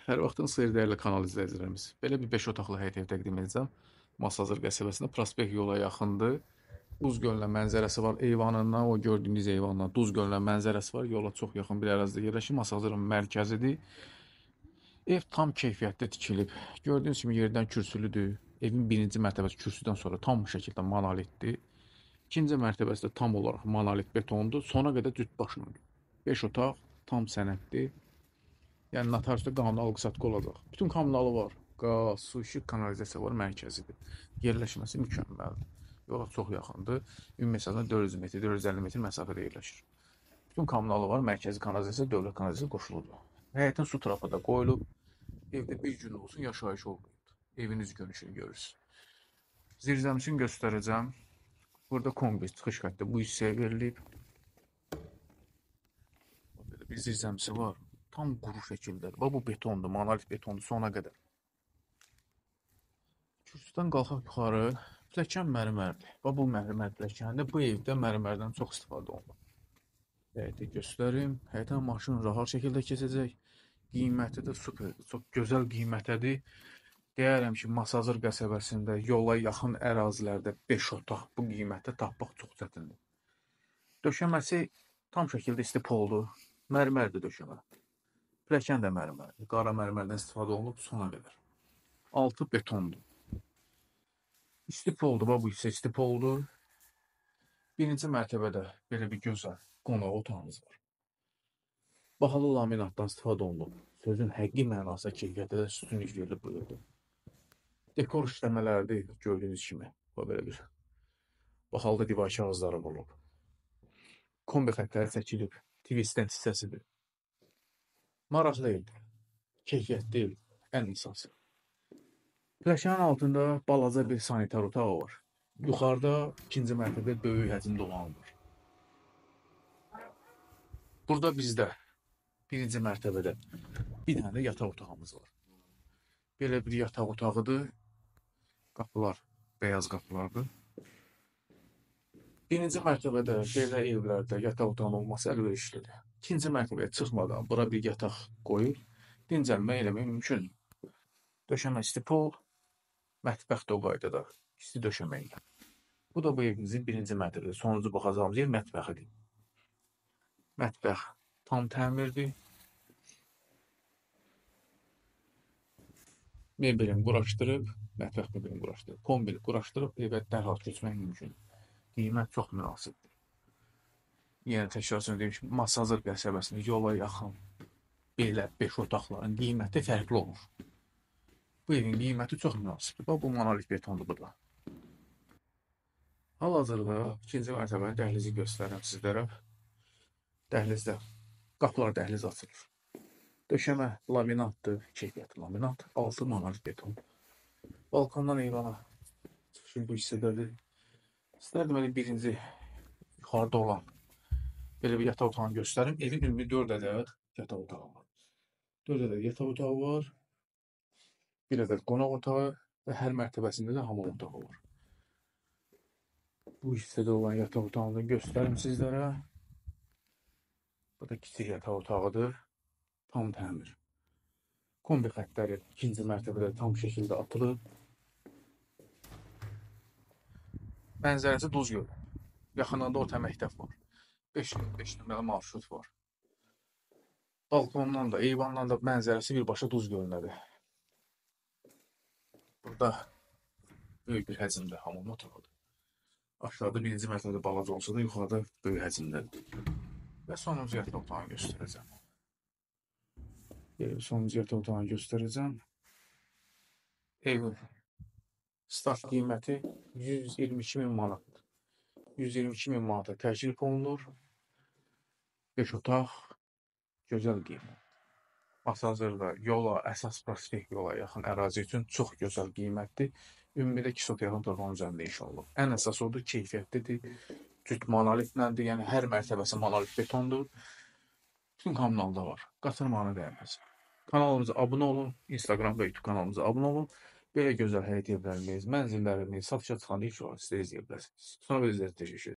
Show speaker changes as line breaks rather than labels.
Hər vaxtınız xeyir dəyərli kanal izləyicilərimiz. Belə bir 5 otaqlı həyət ev təqdim edəcəm. Masazır qəsəbəsində prospekt yola yaxındır. Duz gölünə mənzərəsi var eyvanından, o gördüyünüz eyvandan Duz gölünə mənzərəsi var. Yola çox yaxın bir ərazidə yerləşir. Masazırın mərkəzidir. Ev tam keyfiyyətdə tikilib. Gördüyünüz kimi yerdən kürsülüdür. Evin birinci mərtəbəsi kürsüdən sonra tam bu şəkildə monolitdir. İkinci mərtəbəsi də tam olaraq monolit betondur. Sona qədər cüt başlanır. 5 otaq, tam sənəddir. Yəni notariusda qanuni alqı-satqı olacaq. Bütün kommunalı var. Qaz, su, işıq, kanalizasiya var, mərkəzidir. Yerləşməsi mükəmməldir. Yola çox yaxındır. Ümumi məsələn 400 metr, 450 metr məsafədə yerləşir. Bütün kommunalı var, mərkəzi kanalizasiya, dövlət kanalizasiyası qoşulubdur. Həyətin su tərəfə də qoyulub. Evdə bir gün olsun yaşayış olmayıb. Eviniz görünüşünü görürsünüz. Zirzəmisini göstərəcəm. Burada kombi çıxış xətti bu hissəyə verilib. Belə bir zirzəmisi var. Tam quru şəkildədir. Bax, bu betondur, monolit betondur sona qədər. Kürsüdən qalxaq yuxarı, pilləkən mərmərdir. Bax, bu mərmər pilləkəndə bu evdə mərmərdən çox istifadə olunur. Həyəti göstərim. Həyətdən maşın rahat şəkildə keçəcək. Qiyməti də superdir. Çox gözəl qiymətədir. Deyərəm ki, Masazır qəsəbəsində yola yaxın ərazilərdə 5 otaq bu qiymətə tapmaq çox çətindir. Döşəməsi tam şəkildə istipoldur. Mərmərdir döşəmə. Pilləkən də mərmərdir. Qara mərmərdən istifadə olunub sona qədər. Altı betondur. İstipoldur, bax bu hissə istipoldur. Birinci mərtəbədə belə bir gözəl qonaq otağımız var. Bahalı laminatdan istifadə olunub. Sözün həqiqi mənasında keyfiyyətdə də üstünlük verilib bu evdə. Dekor işləmələrdir gördüyünüz kimi. Bax belə bir bahalı divar kağızları olub. Kombi xəttləri çəkilib. TV stand hissəsidir. Maraqlı evdir. Keyfiyyətli evdir. Ən əsası. Pilləkənin altında balaca bir sanitar otağı var. Yuxarıda ikinci mərtəbədə böyük həcmdə olan var. Burada bizdə birinci mərtəbədə bir dənə də yataq otağımız var. Belə bir yataq otağıdır. Qapılar beyaz qapılardır. Birinci mərtəbədə belə evlərdə yataq otağının olması əlverişlidir. İkinci mərtəbəyə çıxmadan bura bir yataq qoyub dincəlmə eləmək mümkündür. Döşəmə istipol, mətbəx də o qaydada isti döşəməklə. Bu da bu evimizin birinci mərtəbədə sonuncu baxacağımız yer mətbəxidir. Mətbəx tam təmirdir. Mebelini quraşdırıb, mətbəx mebelini quraşdırıb, kombini quraşdırıb evə dərhal köçmək mümkündür. Qiymət çox münasibdir. Yenə təkrar deyim ki, Masazır qəsəbəsində yola yaxın belə 5 otaqların qiyməti fərqli olur. Bu evin qiyməti çox münasibdir. Bax, bu monolit betondur burada. Hal-hazırda ikinci mərtəbənin dəhlizi göstərirəm sizlərə. Dəhlizdə qapılar dəhliz açılır. Döşəmə laminatdır, keyfiyyətli laminat, altı monolit beton. Balkondan eyvana çıxışın bu hissədədir. İstərdim elə birinci yuxarıda olan belə bir yataq otağını göstərim. Evin ümumi 4 ədəd yataq otağı var. 4 ədəd yataq otağı var. Bir ədəd qonaq otağı və hər mərtəbəsində də hamam otağı var. Bu hissədə olan yataq otağını göstərim sizlərə. Bu da kiçik yataq otağıdır. Tam təmir. Kombi xəttləri ikinci mərtəbədə tam şəkildə atılıb. Mənzərəsi Duz gölü. Yaxınında orta məktəb var. 5 nömrəli marşrut var. Balkondan da, eyvandan da mənzərəsi birbaşa Duz gölünədir. Burada böyük bir həcmdə hamam otağıdır. Aşağıda birinci mərtəbədə balaca olsa da yuxarıda böyük həcmdədir. Və sonuncu yataq otağını göstərəcəm. Sonuncu yataq otağını göstərəcəm. Evin start qiyməti 122.000 manatdır. 122.000 manata təklif olunur. 5 otaq, gözəl qiymət. Masazırda yola, əsas prospekt yola yaxın ərazi üçün çox gözəl qiymətdir. Ümumidə 2 sot yaxın torbanın üzərində iş olunub. Ən əsas odur, keyfiyyətlidir. Cüt monolitləndir, yəni hər mərtəbəsi monolit betondur. Bütün kommunalda var. Qatırmağına dəyməz. Kanalımıza abunə olun, Instagram və YouTube kanalımıza abunə olun. Belə gözəl həyət evlərimiz, mənzillərimiz, satışa çıxan ilk olaraq sizə izləyə bilərsiniz. Sonra bizə təşəkkür ederim.